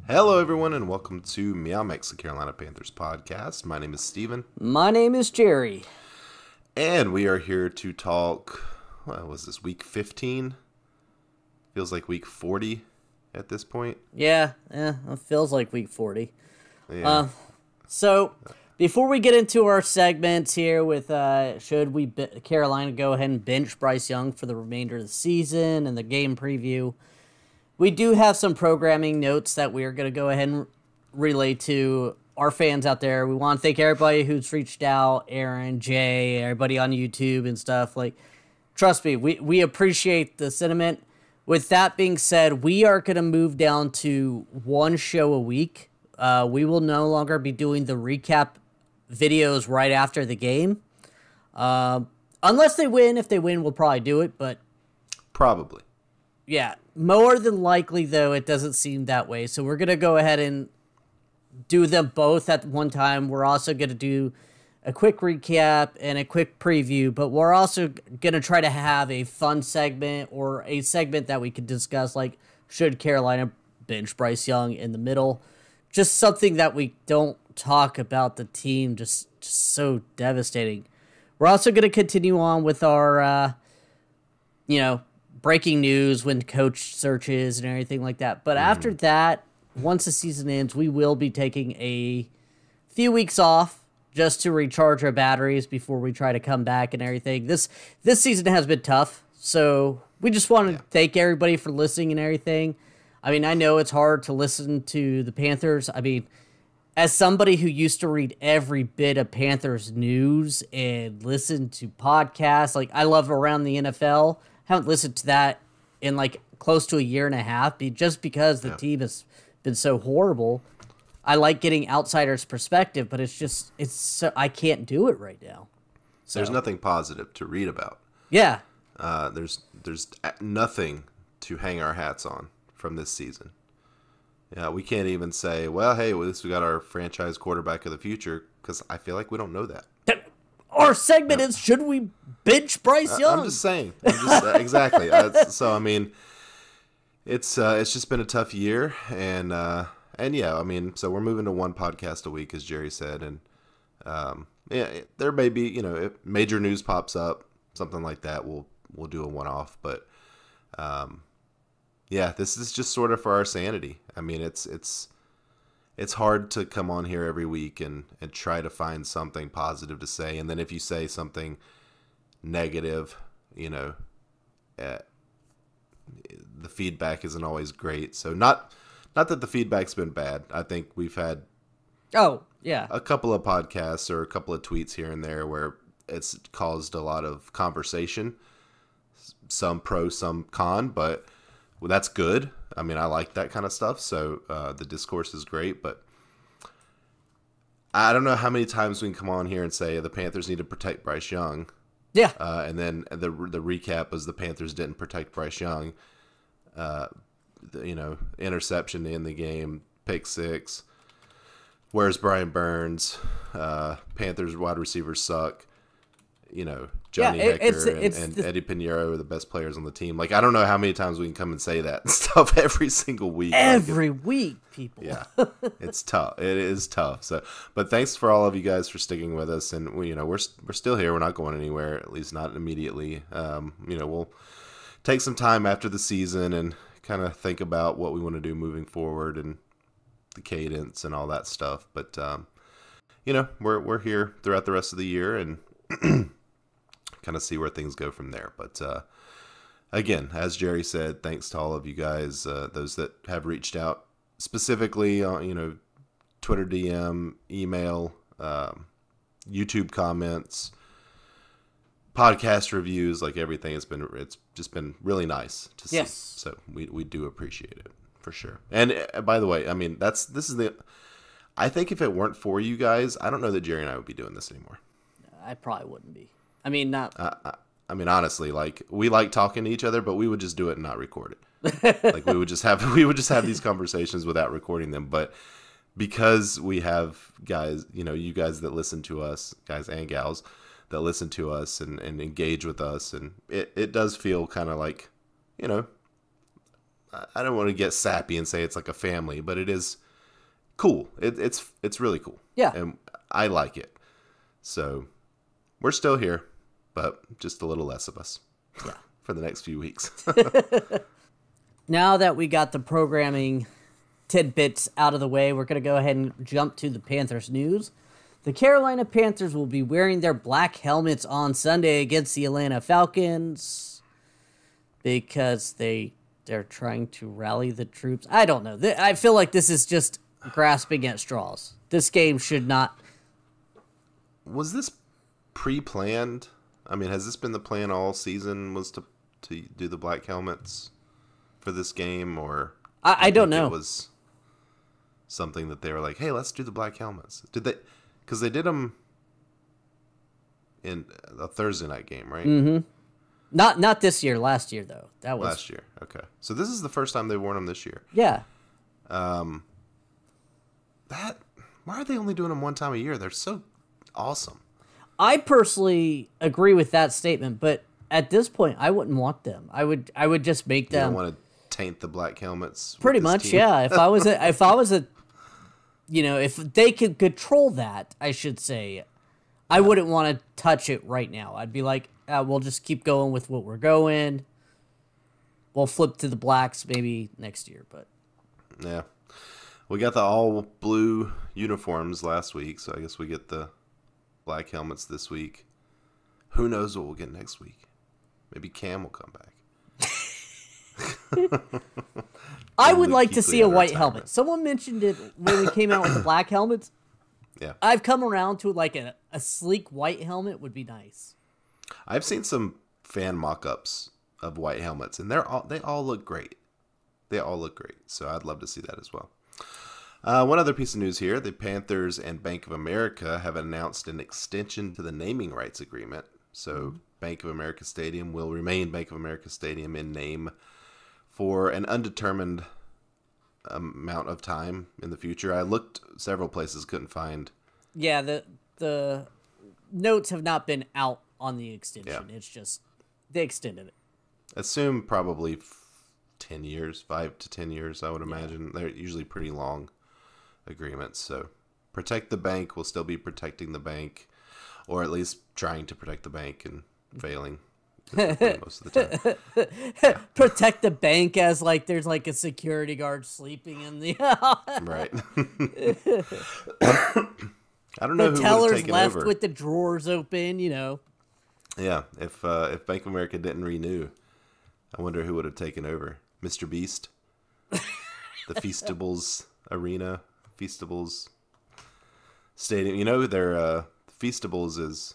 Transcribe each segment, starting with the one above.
Hello, everyone, and welcome to Meow Mix, the Carolina Panthers podcast. My name is Steven. My name is Jerry. And we are here to talk, what was this, week 15? Feels like week 40 at this point. Yeah, it feels like week 40. Yeah. So, before we get into our segments here with should Carolina go ahead and bench Bryce Young for the remainder of the season and the game preview, we do have some programming notes that we're going to go ahead and relay to our fans out there. We want to thank everybody who's reached out, Aaron, Jay, everybody on YouTube and stuff. Like, trust me, we appreciate the sentiment. With that being said, we are going to move down to one show a week. We will no longer be doing the recap videos right after the game. Unless they win. If they win, we'll probably do it, but Probably. yeah, more than likely, though, it doesn't seem that way. So we're going to go ahead and do them both at one time. We're also going to do a quick recap and a quick preview, but we're also going to try to have a fun segment or a segment that we could discuss, like, should Carolina bench Bryce Young in the middle? Just something that we don't talk about the team, just so devastating. We're also going to continue on with our, breaking news when coach searches and everything like that. But after that, once the season ends, we will be taking a few weeks off just to recharge our batteries before we try to come back and everything. This season has been tough, so we just want to thank everybody for listening and everything. I mean, I know it's hard to listen to the Panthers. I mean, as somebody who used to read every bit of Panthers news and listen to podcasts, like I love Around the NFL. Haven't listened to that in like close to a year and a half, just because the team has been so horrible. I like getting outsiders' perspective, but it's so, I can't do it right now. So. There's nothing positive to read about. Yeah. There's nothing to hang our hats on from this season. Yeah, we can't even say, well, hey, at least we got our franchise quarterback of the future, because I feel like we don't know that. Our segment is, should we bench Bryce Young? I'm just saying. Exactly. So, I mean, it's just been a tough year, and yeah, I mean, so we're moving to one podcast a week, as Jerry said, and there may be, if major news pops up, something like that, we'll do a one-off, but yeah, this is just sort of for our sanity. I mean, it's hard to come on here every week and try to find something positive to say. And then if you say something negative, the feedback isn't always great. So not that the feedback's been bad. I think we've had a couple of podcasts or a couple of tweets here and there where it's caused a lot of conversation, some pro, some con, but that's good. I mean, I like that kind of stuff, so the discourse is great, but I don't know how many times we can come on here and say the Panthers need to protect Bryce Young. Yeah. And then the recap was the Panthers didn't protect Bryce Young. Interception in the game, pick six. Where's Brian Burns? Panthers wide receivers suck. Johnny Hecker and Eddie Pinheiro are the best players on the team. Like, I don't know how many times we can come and say that stuff every single week. Every week, people. Yeah, it's tough. It is tough. So, but thanks for all of you guys for sticking with us, and we're still here. We're not going anywhere, at least not immediately. We'll take some time after the season and kind of think about what we want to do moving forward and the cadence and all that stuff. But we're here throughout the rest of the year and kind of see where things go from there. But again, as Jerry said, thanks to all of you guys, those that have reached out specifically on, Twitter DM, email, YouTube comments, podcast reviews, like everything it's just been really nice to see. Yes. So we do appreciate it for sure. And by the way, I mean, I think if it weren't for you guys, I don't know that Jerry and I would be doing this anymore. I probably wouldn't be. I mean, not. I mean, honestly, like, we like talking to each other, but we would just do it and not record it. Like, we would just have these conversations without recording them. But because we have guys, you guys that listen to us, guys and gals that listen to us and engage with us, and it does feel kind of like, I don't want to get sappy and say it's like a family, but it is cool. It's really cool. Yeah. And I like it. So we're still here, but just a little less of us. Yeah. For the next few weeks. Now that we got the programming tidbits out of the way, we're going to go ahead and jump to the Panthers news. The Carolina Panthers will be wearing their black helmets on Sunday against the Atlanta Falcons because they're trying to rally the troops. I don't know. I feel like this is just grasping at straws. This game should not. Was this pre-planned? I mean, has this been the plan all season, was to do the black helmets for this game, or I don't know. It was something that they were like, hey, let's do the black helmets. Did they? Because they did them in a Thursday night game, right? Mm-hmm. Not this year. Last year, though. That was last year. Okay, so this is the first time they've worn them this year. Yeah. Why are they only doing them one time a year? They're so awesome. I personally agree with that statement, but at this point, I wouldn't want them. I would just make them. You don't want to taint the black helmets. Pretty much, team? Yeah. If I was a, if they could control that, I should say, I wouldn't want to touch it right now. I'd be like, we'll just keep going with what we're going. We'll flip to the blacks maybe next year, but yeah, we got the all blue uniforms last week, so I guess we get the black helmets this week. Who knows what we'll get next week? Maybe Cam will come back. I would like to see a white helmet. Someone mentioned it when we came out with the black helmets. Yeah. I've come around to like a sleek white helmet would be nice. I've seen some fan mock-ups of white helmets, and they all look great. They all look great, so I'd love to see that as well. One other piece of news here. The Panthers and Bank of America have announced an extension to the naming rights agreement. So Bank of America Stadium will remain Bank of America Stadium in name for an undetermined amount of time in the future. I looked several places, couldn't find. Yeah, the notes have not been out on the extension. Yeah. It's just they extended it. Assume probably 10 years, 5 to 10 years, I would imagine. They're usually pretty long agreements. So protect the bank will still be protecting the bank, or at least trying to protect the bank and failing most of the time. Yeah. Protect the bank as like there's like a security guard sleeping in the right. I don't know the who teller's left over. with the drawers open, Yeah, if Bank of America didn't renew, I wonder who would have taken over. Mr. Beast, the Feastables Arena, Feastables Stadium. Their Feastables is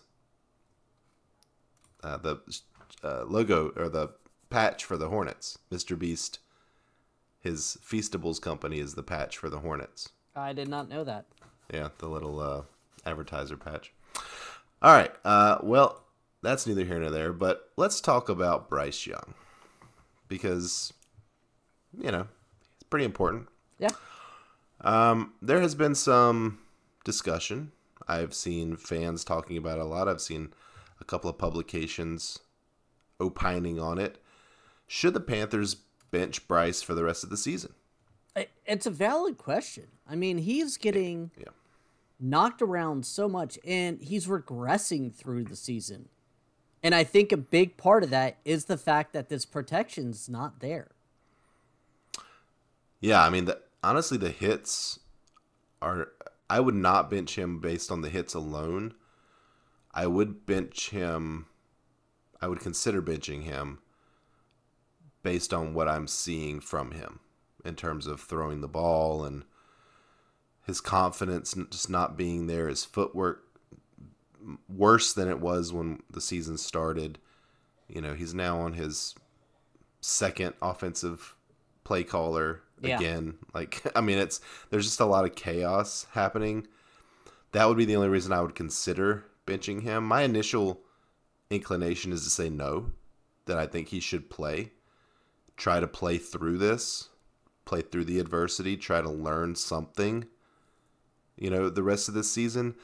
the logo or the patch for the Hornets. Mr. Beast, his Feastables company is the patch for the Hornets. I did not know that. Yeah, the little advertiser patch. All right, well, that's neither here nor there, but let's talk about Bryce Young. Because, it's pretty important. Yeah. There has been some discussion. I've seen fans talking about it a lot. I've seen a couple of publications opining on it. Should the Panthers bench Bryce for the rest of the season? It's a valid question. I mean, he's getting knocked around so much, and he's regressing through the season. And I think a big part of that is the fact that this protection's not there. Yeah, I mean, honestly, the hits are... I would not bench him based on the hits alone. I would bench him... I would consider benching him based on what I'm seeing from him in terms of throwing the ball and his confidence just not being there, his footwork worse than it was when the season started. He's now on his second offensive play caller again. There's just a lot of chaos happening. That would be the only reason I would consider benching him. My initial inclination is to say no, that I think he should play. Try to play through this, play through the adversity, try to learn something, the rest of this season.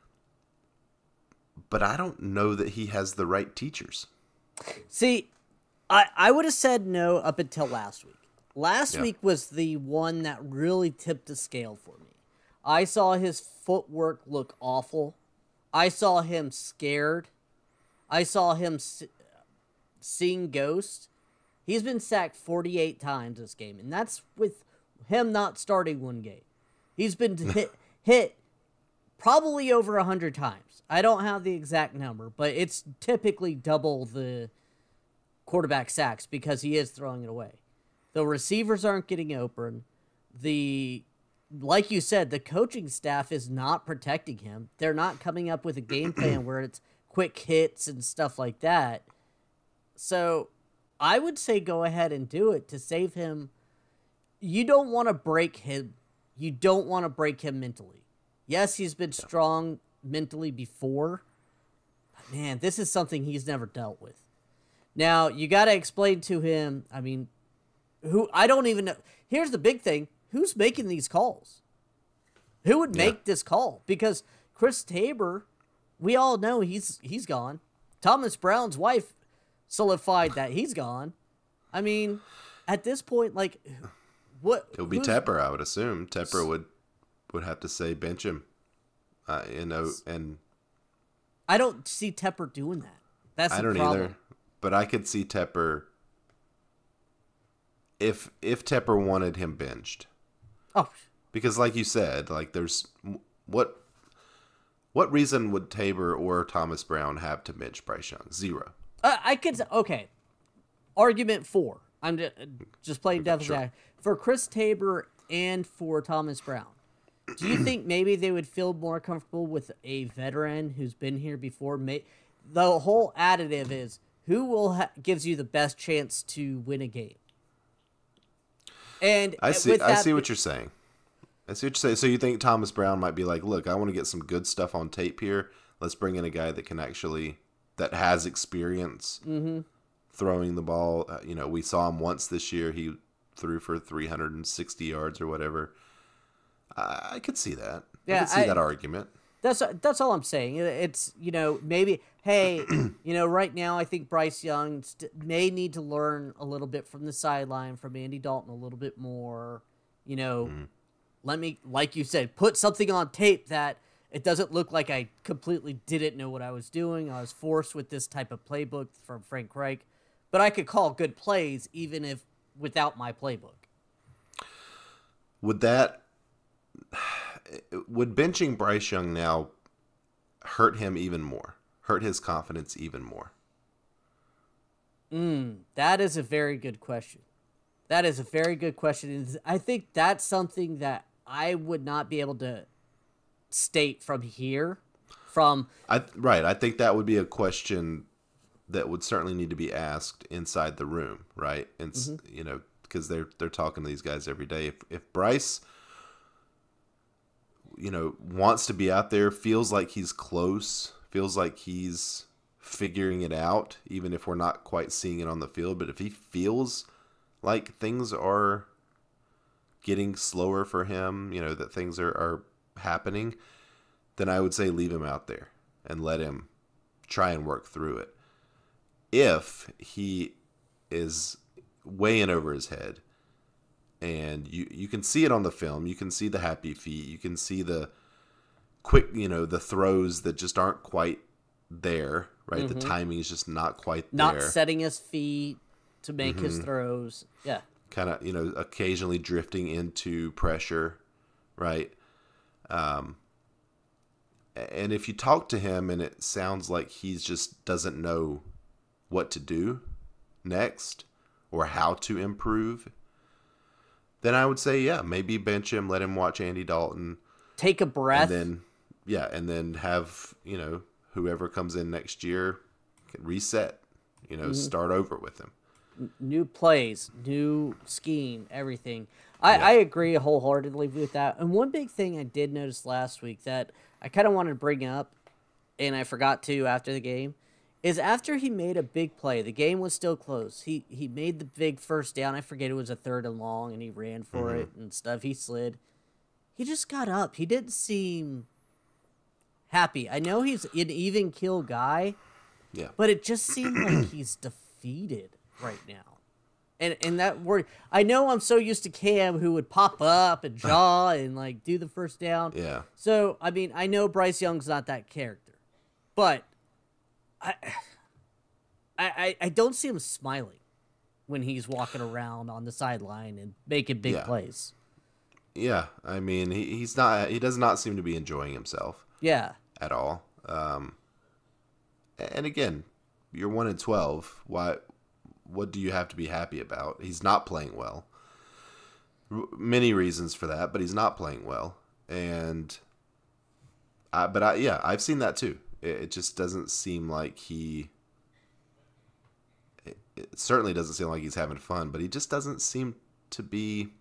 But I don't know that he has the right teachers. See, I would have said no up until last week. Last Yeah. week was the one that really tipped the scale for me. I saw his footwork look awful. I saw him scared. I saw him seeing ghosts. He's been sacked 48 times this game, and that's with him not starting one game. He's been hit probably over 100 times. I don't have the exact number, but it's typically double the quarterback sacks because he is throwing it away. The receivers aren't getting open. Like you said, the coaching staff is not protecting him. They're not coming up with a game plan where it's quick hits and stuff like that. So I would say go ahead and do it to save him. You don't want to break him. You don't want to break him mentally. Yes, he's been strong mentally before. But man, this is something he's never dealt with. Now, you got to explain to him, I mean, I don't even know. Here's the big thing. Who's making these calls? Who would make this call? Because Chris Tabor, we all know he's gone. Thomas Brown's wife solidified that he's gone. I mean, at this point, like, what? It would be Tepper, I would assume. Tepper would have to say bench him. And I don't see Tepper doing that. That's I the don't problem. either. But I could see Tepper if Tepper wanted him benched. Oh, Because like you said, like there's what reason would Tabor or Thomas Brown have to bench Bryce Young? Zero. I could, okay. Argument 4. I'm just playing devil's sure. advocate. For Chris Tabor and for Thomas Brown, do you think maybe they would feel more comfortable with a veteran who's been here before? The whole additive is who gives you the best chance to win a game. And I see what you're saying. I see what you're saying. So you think Thomas Brown might be like, look, I want to get some good stuff on tape here. Let's bring in a guy that has experience throwing the ball. We saw him once this year. He threw for 360 yards or whatever. I could see that. Yeah, I could see that argument. That's all I'm saying. It's, maybe, hey, right now I think Bryce Young may need to learn a little bit from the sideline, from Andy Dalton a little bit more. Let me, like you said, put something on tape that it doesn't look like I completely didn't know what I was doing. I was forced with this type of playbook from Frank Reich, but I could call good plays even if without my playbook. Would benching Bryce Young now hurt him even more? Hurt his confidence even more? That is a very good question. That is a very good question. And I think that's something that I would not be able to state from here. I think that would be a question that would certainly need to be asked inside the room, right? And because they're talking to these guys every day. If Bryce, wants to be out there, feels like he's close, feels like he's figuring it out, even if we're not quite seeing it on the field. But if he feels like things are getting slower for him, that things are happening, then I would say leave him out there and let him try and work through it. If he is way in over his head, and you can see it on the film, you can see the happy feet, you can see the quick, the throws that just aren't quite there, right? The timing is just not quite there. Not setting his feet to make his throws. Yeah. Kind of, occasionally drifting into pressure, right? And if you talk to him and it sounds like he just doesn't know what to do next or how to improve, then I would say, maybe bench him, let him watch Andy Dalton. Take a breath. And then have, whoever comes in next year reset, start over with him. New plays, new scheme, everything. I agree wholeheartedly with that. And one big thing I did notice last week that I kind of wanted to bring up, and I forgot to after the game, is after he made a big play, the game was still close. He made the big first down. I forget it was a 3rd and long, and he ran for it and stuff. He slid. He just got up. He didn't seem happy. I know he's an even kill guy, but it just seemed like he's defeated right now. And that word, I know I'm so used to Cam who would pop up and jaw and like do the first down. Yeah. So I mean, I know Bryce Young's not that character, but I don't see him smiling when he's walking around on the sideline and making big plays. Yeah, I mean, he's not. He does not seem to be enjoying himself. Yeah. At all. And again, you're 1-12. What do you have to be happy about? He's not playing well. Many reasons for that, but he's not playing well. And I've seen that too. It just doesn't seem like he. It certainly doesn't seem like he's having fun, but he just doesn't seem to be.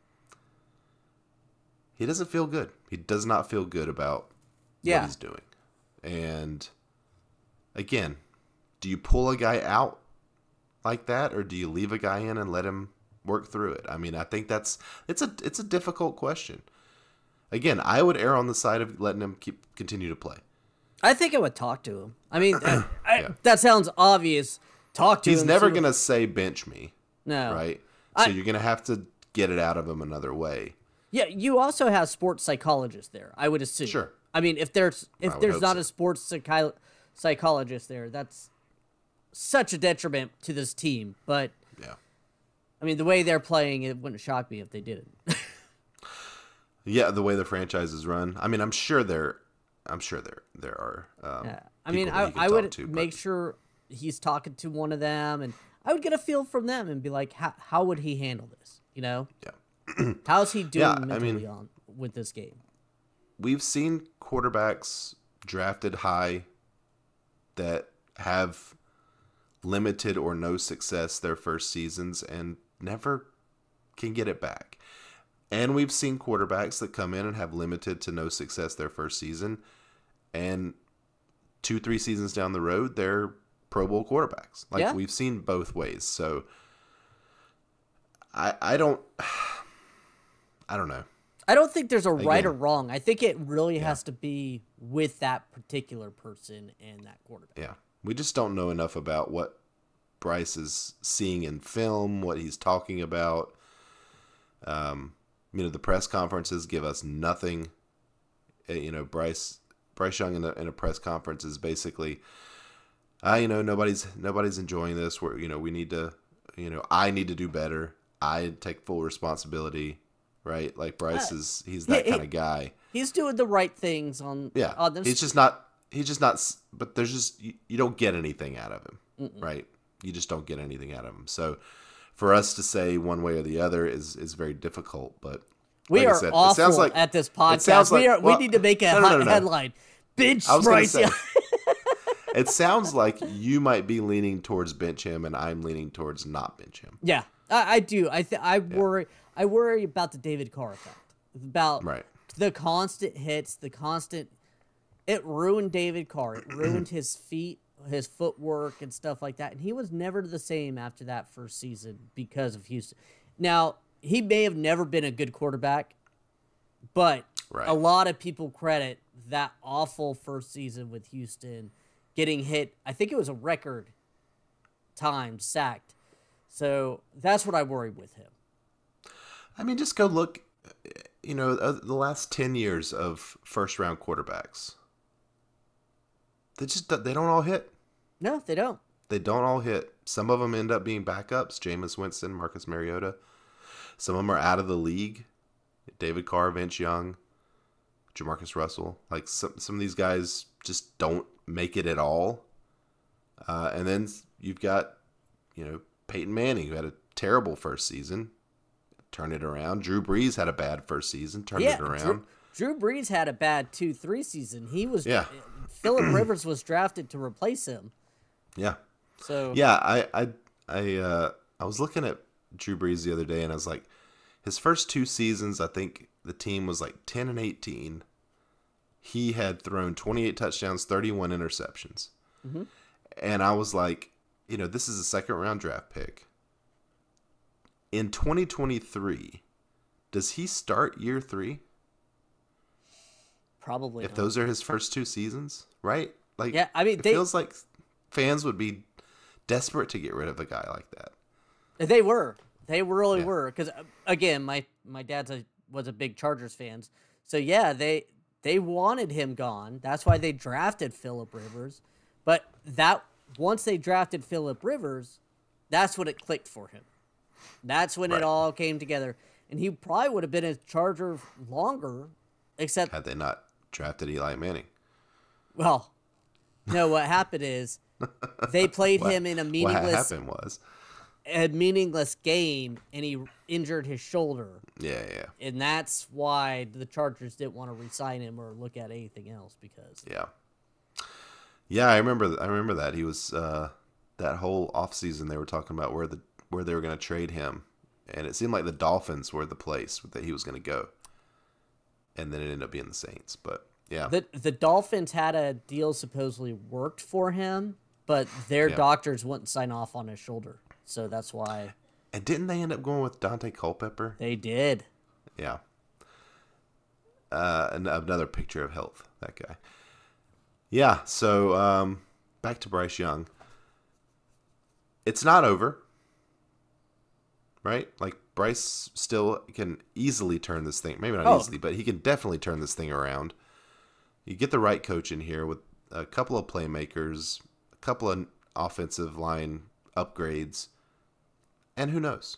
He doesn't feel good. He does not feel good about what he's doing. And again, do you pull a guy out like that, or do you leave a guy in and let him work through it? I mean, I think it's a difficult question. Again, I would err on the side of letting him continue to play. I think I would talk to him. I mean, that sounds obvious. Talk to him. He's never going to say bench me. No. Right? So you're going to have to get it out of him another way. Yeah, you also have sports psychologists there, I would assume. Sure. I mean, if there's not a sports psychologist there, that's such a detriment to this team. But yeah, I mean, the way they're playing, it wouldn't shock me if they didn't. Yeah, the way the franchise is run. I mean, I'm sure there are. Yeah. I mean, I would make sure he's talking to one of them, and I would get a feel from them and be like, how would he handle this? You know? Yeah. How's he doing mentally with this game? We've seen quarterbacks drafted high that have limited or no success their first seasons and never can get it back. And we've seen quarterbacks that come in and have limited to no success their first season, and 2-3 seasons down the road, they're Pro Bowl quarterbacks. We've seen both ways. So I don't know. I don't think there's a right or wrong. I think it really has to be with that particular person and that quarterback. Yeah. We just don't know enough about what Bryce is seeing in film, what he's talking about. The press conferences give us nothing. Bryce Young in a press conference is basically, nobody's enjoying this. We need to, I need to do better. I take full responsibility. Right, like Bryce he's that kind of guy. He's doing the right things on this. He's just not. But there's just you don't get anything out of him, right? You just don't get anything out of him. So for us to say one way or the other is very difficult. But we are awful at this podcast. We need to make a headline. Bench Bryce. It sounds like you might be leaning towards bench him, and I'm leaning towards not bench him. Yeah, I do. I worry. I worry about the David Carr effect. About the constant hits, it ruined David Carr. It ruined his feet, his footwork, and stuff like that. And he was never the same after that first season because of Houston. Now, he may have never been a good quarterback, but a lot of people credit that awful first season with Houston getting hit. I think it was a record time sacked. So that's what I worry with him. I mean, just go look, the last 10 years of first-round quarterbacks. They don't all hit. No, they don't. They don't all hit. Some of them end up being backups. Jameis Winston, Marcus Mariota. Some of them are out of the league. David Carr, Vince Young, Jamarcus Russell. Like some of these guys just don't make it at all. And then you've got, Peyton Manning, who had a terrible first season. Turn it around. Drew Brees had a bad first season. Turned it around. Drew Brees had a bad 2-3 season. He was Phillip Rivers was drafted to replace him. Yeah. So I was looking at Drew Brees the other day, and I was like, his first 2 seasons, I think the team was like 10-18. He had thrown 28 touchdowns, 31 interceptions, and I was like, this is a second-round draft pick. In 2023, does he start year 3? Probably. If those are his first 2 seasons, right? Like, yeah, I mean, it feels like fans would be desperate to get rid of a guy like that. They were. They really Yeah. were. Because again, my was a big Chargers fan, so yeah, they wanted him gone. That's why they drafted Phillip Rivers. But that once they drafted Phillip Rivers, that's when it clicked for him. That's when it all came together, and he probably would have been a Charger longer, except Had they not drafted Eli Manning. well, no. What happened is they played him in What happened was. a meaningless game, and he injured his shoulder. Yeah, yeah. And that's why the Chargers didn't want to re-sign him or look at anything else because Yeah. Yeah, I remember that. He was that whole offseason they were talking about where they were going to trade him, and it seemed like the Dolphins were the place that he was going to go. And then it ended up being the Saints, but yeah. the Dolphins had a deal supposedly worked for him, but their doctors wouldn't sign off on his shoulder. So that's why. And didn't they end up going with Dante Culpepper? They did. Yeah. And another picture of health, that guy. Yeah, so back to Bryce Young. It's not over, right? Like, Bryce still can easily turn this thing. Maybe not easily, but he can definitely turn this thing around. You get the right coach in here with a couple of playmakers, a couple of offensive line upgrades, and who knows?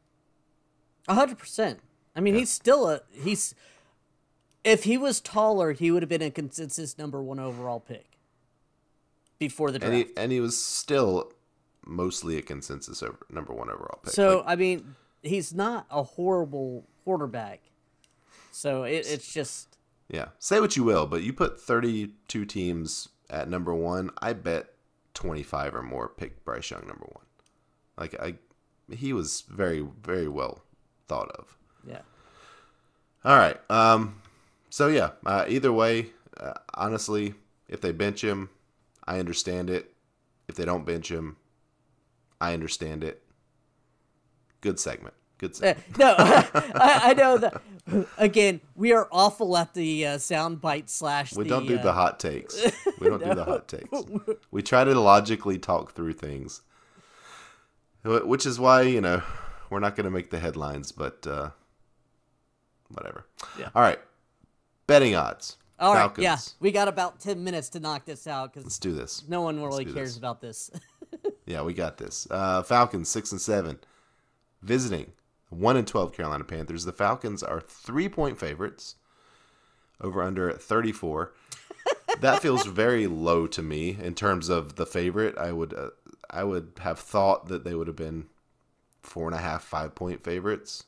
100%. I mean, he's if he was taller, he would have been a consensus #1 overall pick before the draft. And he was still mostly a consensus #1 overall pick. So, I mean, he's not a horrible quarterback. So it's just. Yeah. Say what you will, but you put 32 teams at #1, I bet 25 or more picked Bryce Young #1. Like, he was very, very well thought of. Yeah. All right. So, yeah, either way, honestly, if they bench him, I understand it. If they don't bench him, I understand it. Good segment. Good segment. No, I know that. Again, we are awful at the soundbite / We don't do the hot takes. We don't do the hot takes. We try to logically talk through things, which is why, we're not going to make the headlines, but whatever. Yeah. All right. Betting odds. All right, Falcons. yeah. We got about 10 minutes to knock this out Let's because do this. no one really cares about this. Yeah, we got this. Falcons 6-7, visiting 1-12 Carolina Panthers. The Falcons are 3-point favorites. Over under 34. That feels very low to me in terms of the favorite. I would have thought that they would have been 4.5, 5-point favorites.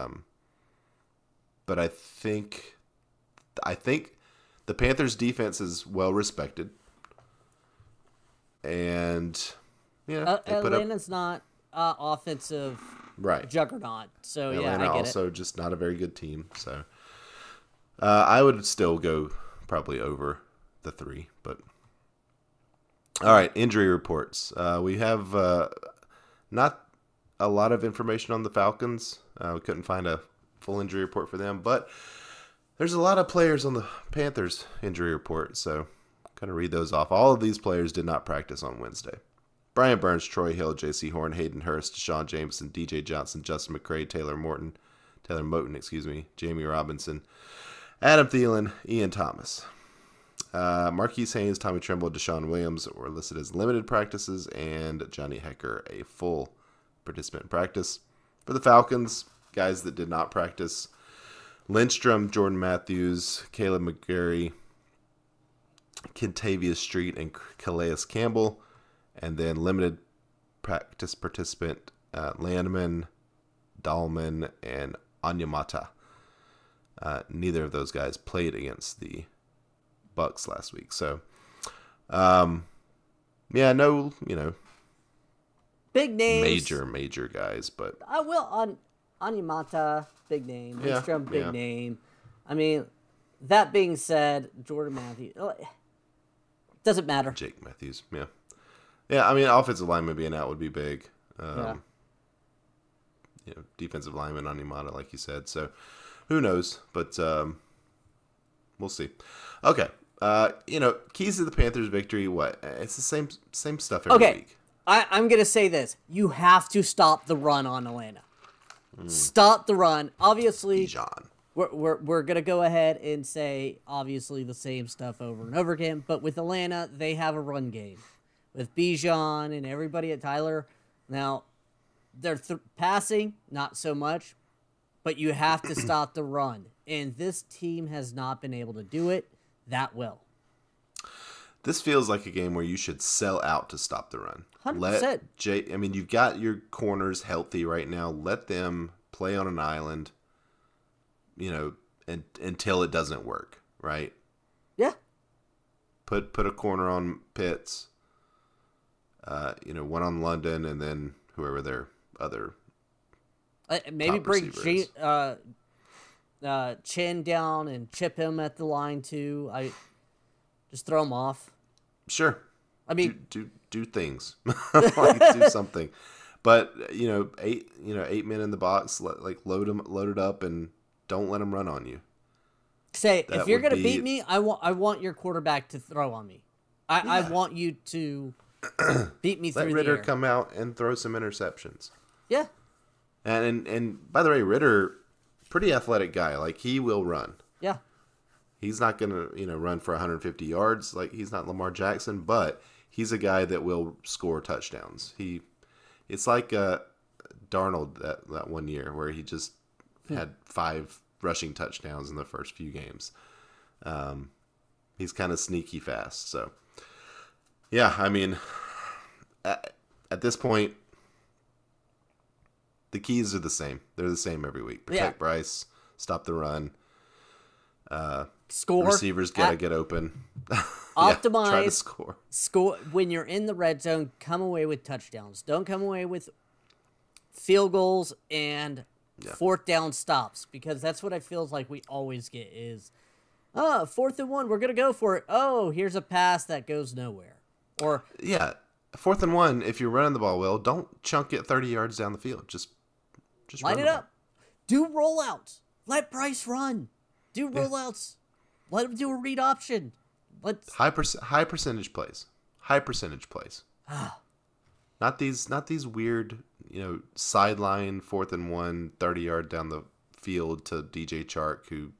But I think the Panthers' defense is well respected, and they put Atlanta's not offensive right juggernaut, so Atlanta yeah, I get also just not a very good team. So I would still go probably over the 3. But all right, injury reports. We have not a lot of information on the Falcons. We couldn't find a full injury report for them, but there's a lot of players on the Panthers injury report, so kind of read those off. All of these players did not practice on Wednesday. Brian Burns, Troy Hill, J.C. Horn, Hayden Hurst, Deshaun Jameson, D.J. Johnson, Justin McCray, Taylor Moton, Jamie Robinson, Adam Thielen, Ian Thomas. Marquise Haynes, Tommy Tremble, Deshaun Williams were listed as limited practices, and Johnny Hecker a full participant in practice. For the Falcons, guys that did not practice: Lindstrom, Jordan Matthews, Caleb McGarry, Kentavious Street, and Calais Campbell. And then limited practice participant Landman, Dahlman, and Onyemata. Neither of those guys played against the Bucks last week. So, no, big names, major guys, but I will on Onyemata, big name. Lindstrom, big name. I mean, that being said, Jordan Matthews doesn't matter. Jake Matthews, yeah. I mean, offensive lineman being out would be big. Defensive lineman Onyemata, like you said. So, who knows? But we'll see. Okay. Keys to the Panthers' victory. What? It's the same stuff every week. I'm going to say this. You have to stop the run on Atlanta. Stop the run. Obviously, Bijan. we're going to go ahead and say, obviously, the same stuff over and over again. But with Atlanta, they have a run game. With Bijan and everybody at Tyler. Now, they're passing, not so much. But you have to stop the run. And this team has not been able to do it that well. This feels like a game where you should sell out to stop the run. 100%. I mean, you've got your corners healthy right now. Let them play on an island, until it doesn't work, right? Yeah. Put a corner on Pitts, one on London, and then whoever their other maybe top bring receiver is. Chin down and chip him at the line too. Just throw him off. Sure. I mean, do things do something, but 8 men in the box, load it up and don't let them run on you. Say if you're gonna beat me, I want your quarterback to throw on me. I want you to beat me through the air. Let Ritter come out and throw some interceptions. Yeah. And by the way, Ritter, pretty athletic guy. Like, he will run. Yeah. He's not going to, run for 150 yards. Like, he's not Lamar Jackson, but he's a guy that will score touchdowns. It's like Darnold that one year where he just had 5 rushing touchdowns in the first few games. He's kind of sneaky fast. So, yeah, I mean, at this point, the keys are the same. They're the same every week. Protect Bryce, stop the run. Score. Receivers gotta get open. Optimize. Try to score. Score when you're in the red zone. Come away with touchdowns. Don't come away with field goals and fourth down stops, because that's what I feels like we always get is, 4th and 1. We're gonna go for it. Oh, here's a pass that goes nowhere. Or 4th and 1. If you're running the ball well, don't chunk it 30 yards down the field. Just line it up. Do rollouts. Let Bryce run. Do rollouts. Let him do a read option. High percentage plays. High percentage plays. Not these weird, sideline 4th and 1, 30-yard down the field to DJ Chark, who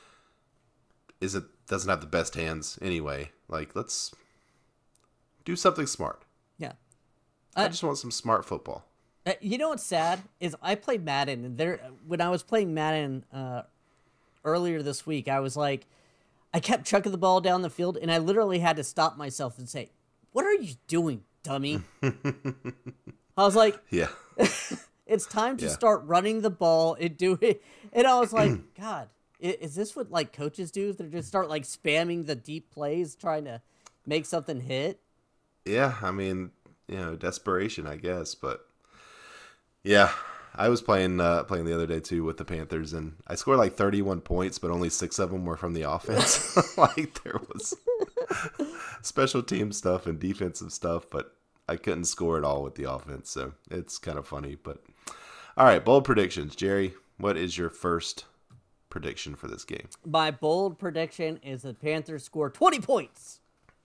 doesn't have the best hands anyway. Like, let's do something smart. Yeah. I just want some smart football. You know what's sad is I played Madden, and when I was playing Madden earlier this week, I was like, I kept chucking the ball down the field, and I literally had to stop myself and say, "What are you doing, dummy?" I was like, "Yeah, it's time to start running the ball and do it." And I was like, "God, is this what like coaches do? They just start like spamming the deep plays, trying to make something hit?" Yeah, I mean, desperation, I guess, but. Yeah, I was playing the other day too with the Panthers, and I scored like 31 points, but only 6 of them were from the offense. Like, there was special team stuff and defensive stuff, but I couldn't score at all with the offense, so it's kind of funny. But all right, bold predictions, Jerry. What is your first prediction for this game? My bold prediction is the Panthers score 20 points.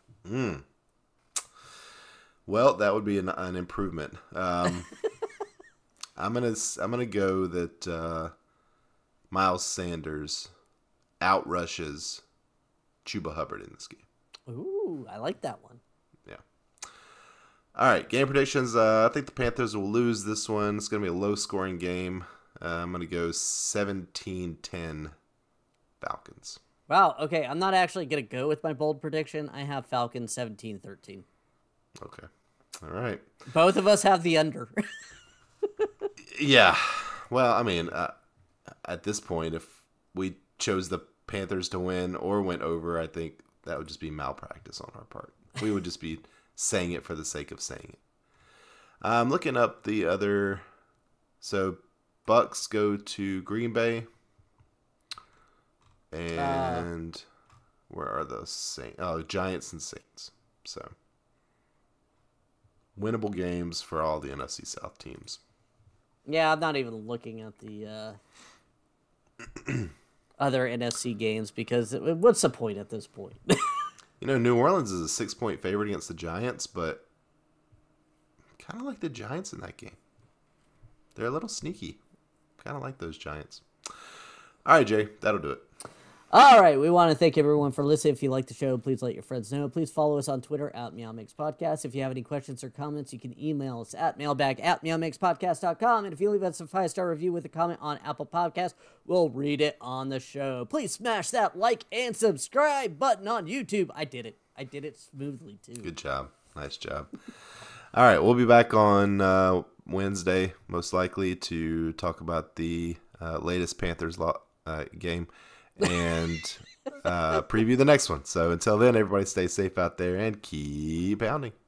Well, that would be an improvement. I'm gonna go that Miles Sanders outrushes Chuba Hubbard in this game. Ooh, I like that one. Yeah. All right, game predictions. I think the Panthers will lose this one. It's gonna be a low-scoring game. I'm gonna go 17-10 Falcons. Wow. Okay, I'm not actually gonna go with my bold prediction. I have Falcons 17-13. Okay. All right. Both of us have the under. Yeah. Well, I mean, at this point, if we chose the Panthers to win or went over, I think that would just be malpractice on our part. We would just be saying it for the sake of saying it. I'm looking up the other. So, Bucks go to Green Bay. And where are the Saints? Oh, Giants and Saints. So, winnable games for all the NFC South teams. Yeah, I'm not even looking at the other NFC games because what's the point at this point? New Orleans is a 6-point favorite against the Giants, but kind of like the Giants in that game. They're a little sneaky. Kind of like those Giants. All right, Jay, that'll do it. All right, we want to thank everyone for listening. If you like the show, please let your friends know. Please follow us on Twitter at MeowMixPodcast. If you have any questions or comments, you can email us at mailbag@meowmixpodcast.com. And if you leave us a 5-star review with a comment on Apple Podcasts, we'll read it on the show. Please smash that like and subscribe button on YouTube. I did it. I did it smoothly, too. Good job. Nice job. All right, we'll be back on Wednesday, most likely, to talk about the latest Panthers game and preview the next one. So until then, everybody stay safe out there and keep pounding.